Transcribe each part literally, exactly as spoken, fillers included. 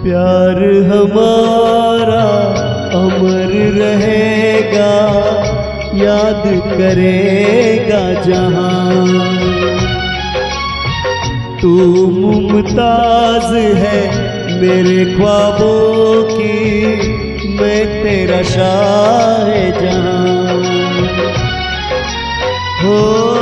प्यार हमारा अमर रहेगा, याद करेगा जहां। तू मुमताज है मेरे ख्वाबों की, मैं तेरा शाह जहां। हो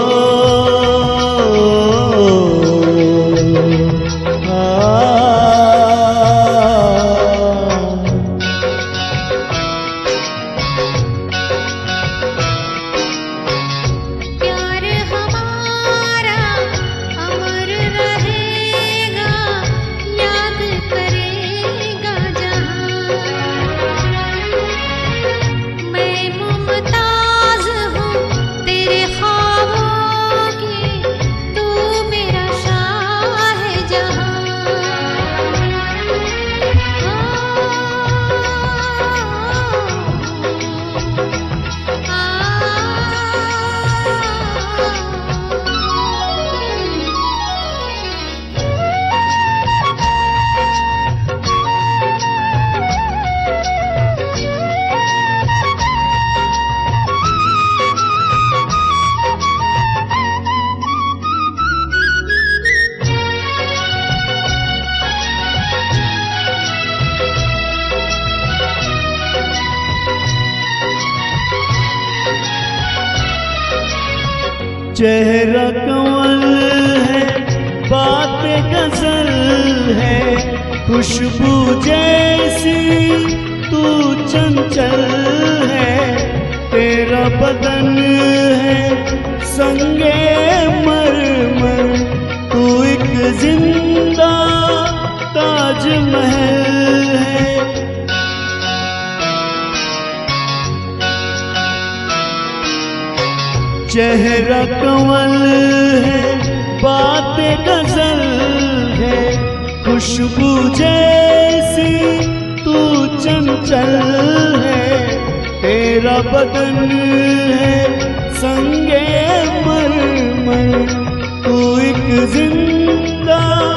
चेहरा कंवल है, बातें गजल है, खुशबू जैसी तू चंचल है। तेरा बदन है संगे मरमर, तू एक जिंदा ताजमहल है। चेहरा कंवल है, बातें गजल है, खुशबू जैसी तू चंचल है। तेरा बदन है संगे मरमर, तू एक जिंदा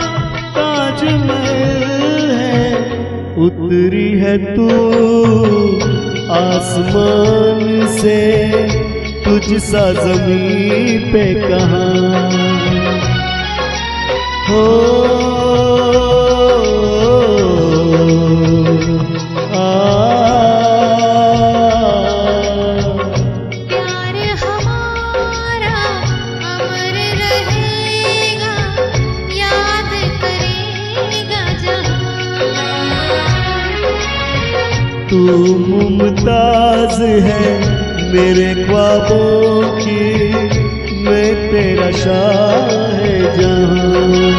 ताजमहल है। उतरी है तू आसमान से, तुझ सा ज़मीं पे कहाँ हो। आ प्यार हमारा अमर रहेगा, याद करेगा जहां। तू मुमताज है मेरे ख्वाबों की, मैं तेरा शाह जहां।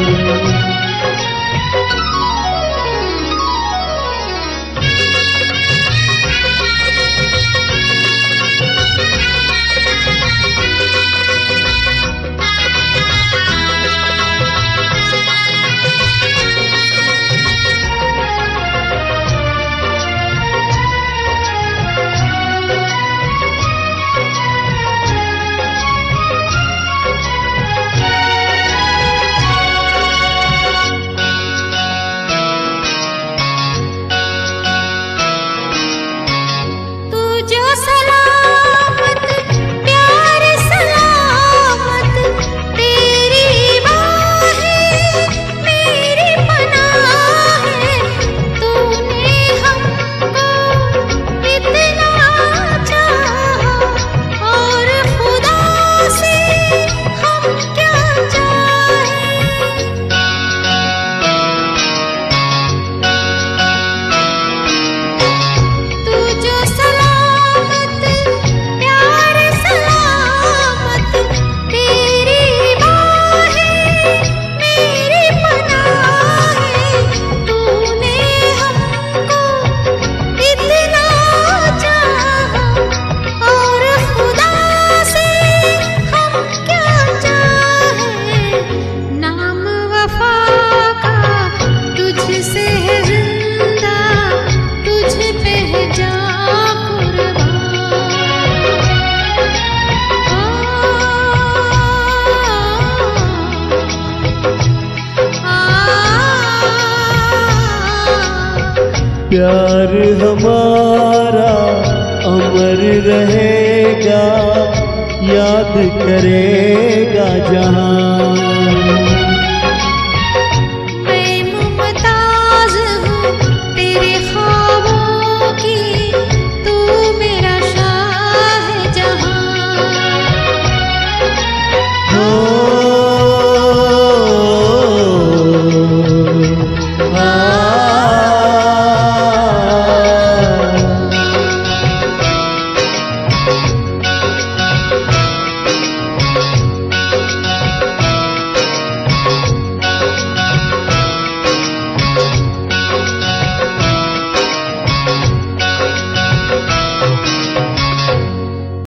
प्यार हमारा अमर रहेगा, याद करेगा जहां।